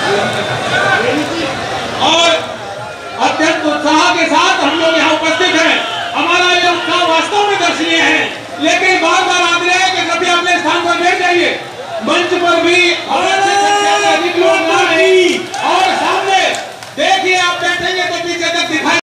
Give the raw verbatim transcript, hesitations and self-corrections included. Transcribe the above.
और अत्यंत उत्साह के साथ हम लोग यहाँ उपस्थित हैं। हमारा ये उत्साह वास्तव में दर्शनीय है, लेकिन बार बार आग्रह है कि कृपया अपने स्थान पर बैठ जाइए। मंच पर भी अधिक लोग